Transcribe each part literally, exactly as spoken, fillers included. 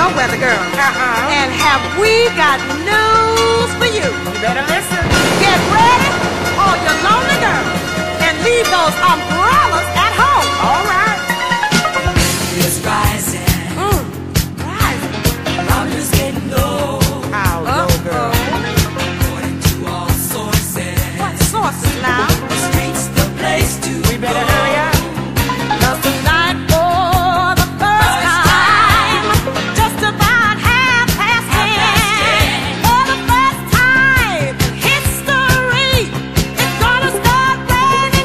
your weather girl. Uh-uh. And have we got news for you? You better listen. Get ready, all you lonely girls, and leave those umbrellas at home. All right. It's rising. Mm, rising. Problems getting low. How low, girl? According to all sources. What sources now? The streets, the place to We better go. hurry up. Just tonight for the first time, just about half past ten. For the first time in history, it's gonna start raining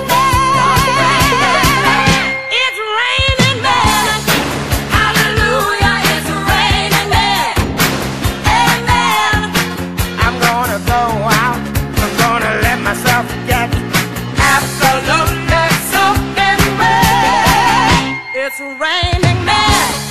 men. It's raining men. Hallelujah, it's raining men. Amen. I'm gonna go out. I'm gonna let myself get absolutely soaking wet. It's raining men.